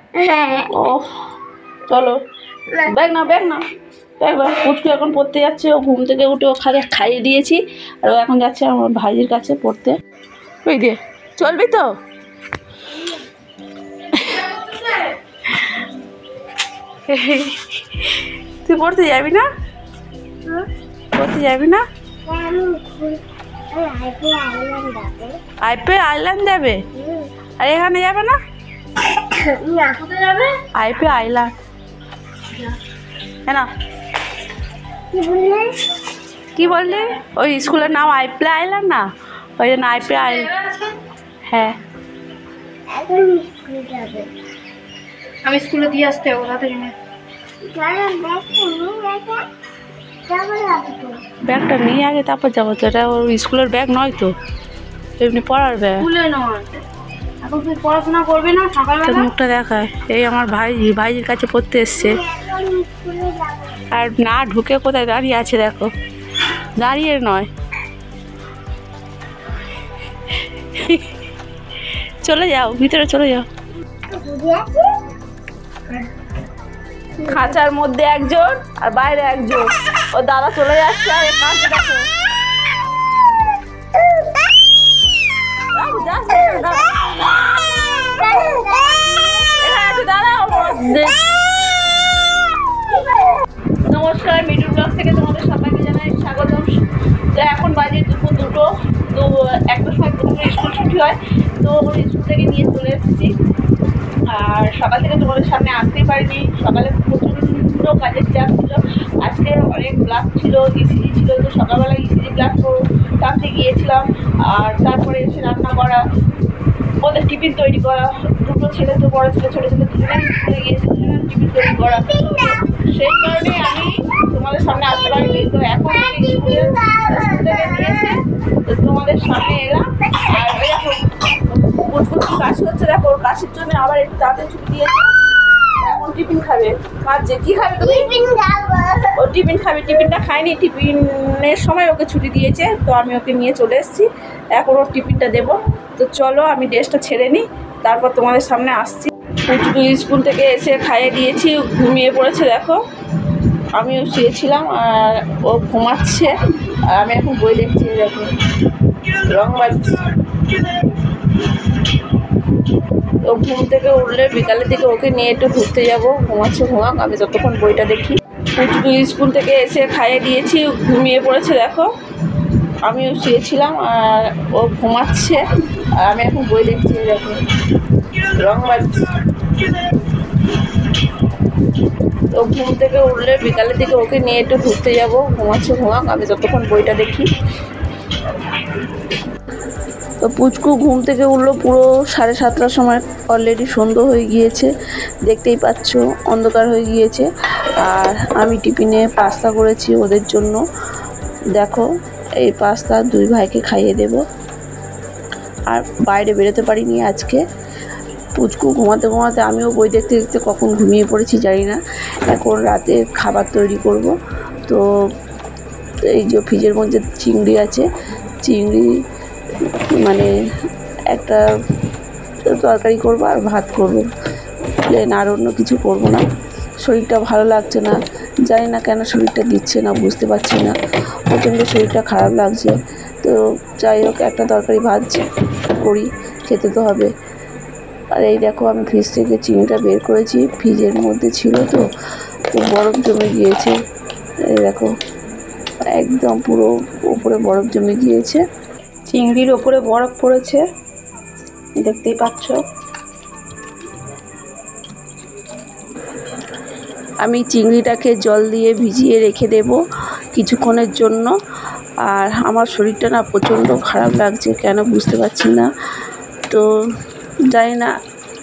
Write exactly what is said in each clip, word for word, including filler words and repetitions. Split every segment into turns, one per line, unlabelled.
ও চলো ব্যাগ না ব্যাগ না ব্যাগ না পুচকু এখন পড়তে যাচ্ছে। ও ঘুম থেকে উঠে ও খাগে খাইয়ে দিয়েছি আর ও এখন যাচ্ছে আমার ভাইজির কাছে পড়তে। ওই দিয়ে চলবি তো? তুই পড়তে যাবি না? পড়তে যাবি না? আইপে আইল্যান্ড যাবে আর এখানে যাবে না? আইপে আইল্যান্ড হ্যাঁ কি বললি? ওই স্কুলের নাম আইপে আইল্যান্ড না, ওই জন্য আইপে আইল্যান্ড। হ্যাঁ
আমি স্কুলে দিয়ে আসতে ওরা
ব্যাগটা নিয়ে আগে তারপর যাবো তো। এটা ওর স্কুলের ব্যাগ নয় তো, এমনি পড়ার ব্যাগ।
স্কুলে নয়, এখন তুই পড়াশোনা করবি না সকালবেলা?
মুখটা দেখায়। এই আমার ভাইজি ভাইজির কাছে পড়তে এসছে আর না ঢুকে কোথায় দাঁড়িয়ে আছে দেখো, দাঁড়িয়ে নয় চলে যাও ভিতরে চলে যাও। খাঁচার মধ্যে একজন আর বাইরে একজন, ও দাদা চলে যাচ্ছে আর কাছে দেখো। নমস্কার, মিডল ব্লগ থেকে তোমাদের সবাইকে জানাই স্বাগতম। তো এখন বাজে দুপুর দুটো, তো একটা সময় প্রথমে স্কুল ছুটি হয়, তো স্কুল থেকে নিয়ে চলে এসেছি। আর সকাল থেকে তোমাদের সামনে আসতেই পারিনি, সকালে প্রচণ্ড কাজের চাপ ছিল। আজকে অনেক ক্লাস ছিল, ইসিজি ছিল, তো সকালবেলা ইসিজি ক্লাস টানতে গিয়েছিলাম। আর তারপরে এসে রান্না করা, ওদের টিফিন তৈরি করা, দুটো ছেলে তো বড় ছেলে ছোটো ছেলে দুজনেই স্কুলে গিয়েছে, দুজনের টিফিন তৈরি করা। সেই কারণে আমি তোমাদের সামনে আসতে পারিনি। তো এখন আমি স্কুলে স্কুল থেকে নিয়েছে, তো তোমাদের সামনে এলাম। আর ওই এখন পুচকুচি কাশি হচ্ছে দেখো, ওর কাশির জন্য আবার একটু তাড়াতাড়ি ছুটি দিয়েছে। এখন টিফিন খাবে, কাজে কি খাবে তুমি? ও টিফিন খাবে, টিফিনটা খায়নি, টিফিনের সময় ওকে ছুটি দিয়েছে, তো আমি ওকে নিয়ে চলে এসেছি। এখন ওর টিফিনটা দেবো। তো চলো আমি ড্রেসটা ছেড়ে নিই, তারপর তোমাদের সামনে আসছি। পুচকু স্কুল থেকে এসে খাইয়ে দিয়েছি, ঘুমিয়ে পড়েছে দেখো, আমিও শুয়েছিলাম আর ও ঘুমাচ্ছে। আর আমি এখন বই দেখছি, দেখো রং বাজছে। ও ঘুম থেকে উঠলে বিকালের দিকে ওকে নিয়ে একটু ঘুরতে যাবো, ঘুমাচ্ছে ঘুমাক, আমি যতক্ষণ বইটা দেখি। পুচকু স্কুল থেকে এসে খাইয়ে দিয়েছি, ঘুমিয়ে পড়েছে দেখো, আমিও শুয়েছিলাম আর ও ঘুমাচ্ছে। আর আমি এখন বই দেখছি, দেখো রং বাজছে। ও ঘুম থেকে উঠলে বিকালের দিকে ওকে নিয়ে একটু ঘুরতে যাবো, ঘুমাচ্ছে ঘুমাক, আমি যতক্ষণ বইটা দেখি। তো পুচকু ঘুম থেকে উঠলো পুরো সাড়ে সাতটার সময়, অলরেডি সন্ধ্যা হয়ে গিয়েছে, দেখতেই পাচ্ছ অন্ধকার হয়ে গিয়েছে। আর আমি টিফিনে পাস্তা করেছি ওদের জন্য, দেখো এই পাস্তা দুই ভাইকে খাইয়ে দেব। আর বাইরে বেরোতে পারিনি আজকে। পুচকু ঘুমাতে ঘুমাতে আমিও বই দেখতে দেখতে কখন ঘুমিয়ে পড়েছি জানি না। এখন রাতে খাবার তৈরি করব। তো এই যে ফ্রিজের মধ্যে চিংড়ি আছে, চিংড়ি মানে একটা তরকারি করব আর ভাত করব, প্লেন, আর অন্য কিছু করব না। শরীরটা ভালো লাগছে না, জানি না কেন শরীরটা দিচ্ছে না, বুঝতে পারছি না, প্রচণ্ড শরীরটা খারাপ লাগছে। তো যাই হোক একটা তরকারি ভাত করি, খেতে তো হবে। আর এই দেখো আমি ফ্রিজ থেকে চিংড়িটা বের করেছি, ফ্রিজের মধ্যে ছিল তো তো বরফ জমে গিয়েছে। এই দেখো একদম পুরো উপরে বরফ জমে গিয়েছে, চিংড়ির ওপরে বরফ পড়েছে, দেখতেই পাচ্ছ। আমি চিংড়িটাকে জল দিয়ে ভিজিয়ে রেখে দেব কিছুক্ষণের জন্য। আর আমার শরীরটা না প্রচণ্ড খারাপ লাগছে, কেন বুঝতে পারছি না। তো জানি না,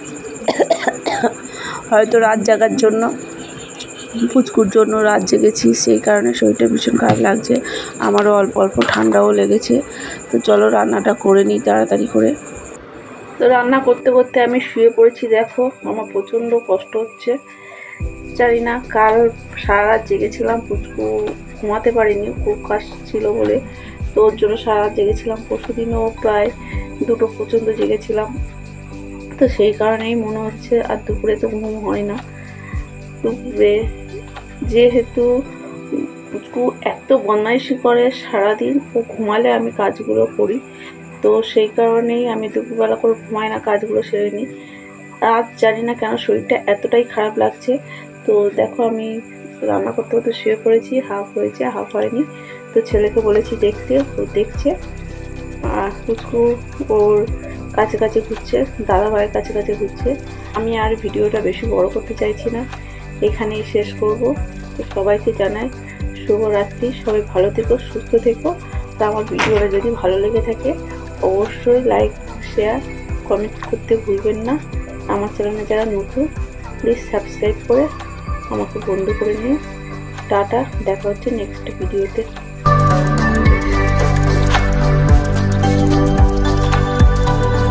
হয়তো রাত জাগার জন্য, পুচকুর জন্য রাত জেগেছি, সেই কারণে শরীরটা ভীষণ খারাপ লাগছে। আমারও অল্প অল্প ঠান্ডাও লেগেছে। তো চলো রান্নাটা করে নিই তাড়াতাড়ি করে। তো রান্না করতে করতে আমি শুয়ে পড়েছি, দেখো আমার প্রচণ্ড কষ্ট হচ্ছে। জানি না, কাল সারা রাত জেগেছিলাম, পুচকু ঘুমাতে পারিনি, খুব কাশ ছিল বলে, তো ওর জন্য সারা রাত জেগেছিলাম। পরশু দিনও প্রায় দুটো পর্যন্ত জেগেছিলাম। তো সেই কারণেই মনে হচ্ছে আর দুপুরে তো ঘুম হয় না। দুপুরে যেহেতু পুচকু এত বদমাইশি করে সারাদিন, ও ঘুমালে আমি কাজগুলো করি, তো সেই কারণেই আমি দুপুরবেলা করে ঘুমাই না, কাজগুলো সেরে নিই। আজ জানি না কেন শরীরটা এতটাই খারাপ লাগছে। তো দেখো আমি রান্না করতে করতে শুয়ে পড়েছি, হাফ হয়েছে হাফ হয়নি। তো ছেলেকে বলেছি দেখতে, ও দেখছে। আর পুচকু ওর কাছে কাছে ঘুরছে, দাদা ভাইয়ের কাছে কাছে ঘুরছে। আমি আর ভিডিওটা বেশি বড় করতে চাইছি না, এখানেই শেষ করব। তো সবাইকে জানাই শুভরাত্রি, সবাই ভালো থেকো, সুস্থ থেকো। তো আমার ভিডিওটা যদি ভালো লেগে থাকে অবশ্যই লাইক, শেয়ার, কমেন্ট করতে ভুলবেন না। আমার চ্যানেলে যারা নতুন প্লিজ সাবস্ক্রাইব করে আমাকে বন্ধু করে নিও। টাটা, দেখা হচ্ছে নেক্সট ভিডিওতে।